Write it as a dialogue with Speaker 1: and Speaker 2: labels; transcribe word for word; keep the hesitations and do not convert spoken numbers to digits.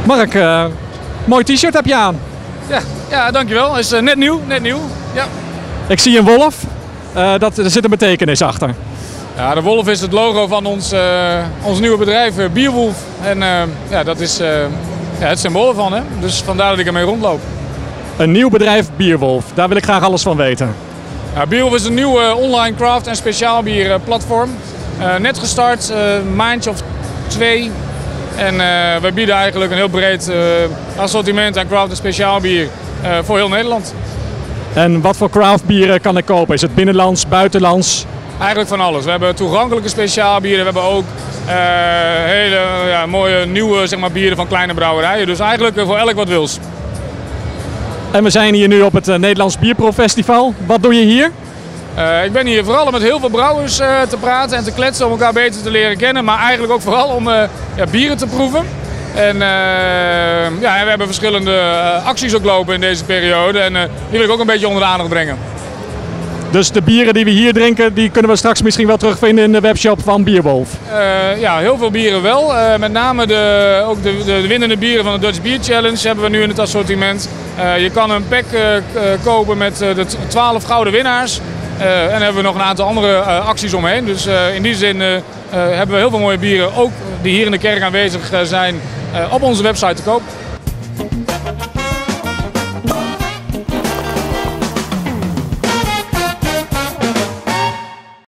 Speaker 1: Mark, uh, mooi t-shirt heb je aan.
Speaker 2: Ja, ja dankjewel. Hij is uh, net nieuw, net nieuw. Ja.
Speaker 1: Ik zie een wolf. Uh, dat, er zit een betekenis achter.
Speaker 2: Ja, de wolf is het logo van ons, uh, ons nieuwe bedrijf, uh, Bierwolf. En uh, ja, dat is uh, ja, het symbool ervan, hè? Dus vandaar dat ik ermee rondloop.
Speaker 1: Een nieuw bedrijf, Bierwolf. Daar wil ik graag alles van weten.
Speaker 2: Ja, Bierwolf is een nieuw uh, online craft- en speciaalbier uh, platform. Uh, net gestart, uh, een maandje of twee. En uh, wij bieden eigenlijk een heel breed uh, assortiment aan craft- en speciaalbier uh, voor heel Nederland.
Speaker 1: En wat voor craftbieren kan ik kopen? Is het binnenlands, buitenlands?
Speaker 2: Eigenlijk van alles. We hebben toegankelijke speciaalbieren. We hebben ook uh, hele ja, mooie nieuwe zeg maar, bieren van kleine brouwerijen. Dus eigenlijk uh, voor elk wat wils.
Speaker 1: En we zijn hier nu op het uh, Nederlands Bierproffestival. Wat doe je hier?
Speaker 2: Uh, ik ben hier vooral om met heel veel brouwers uh, te praten en te kletsen om elkaar beter te leren kennen. Maar eigenlijk ook vooral om uh, ja, bieren te proeven. En uh, ja, we hebben verschillende uh, acties ook lopen in deze periode. En uh, die wil ik ook een beetje onder de aandacht brengen.
Speaker 1: Dus de bieren die we hier drinken, die kunnen we straks misschien wel terugvinden in de webshop van Bierwolf?
Speaker 2: Uh, ja, heel veel bieren wel. Uh, met name de, ook de, de, de winnende bieren van de Dutch Beer Challenge hebben we nu in het assortiment. Uh, je kan een pack uh, kopen met uh, de twaalf gouden winnaars. Uh, en dan hebben we nog een aantal andere uh, acties omheen. Dus uh, in die zin uh, uh, hebben we heel veel mooie bieren, ook die hier in de kerk aanwezig uh, zijn, uh, op onze website te koop.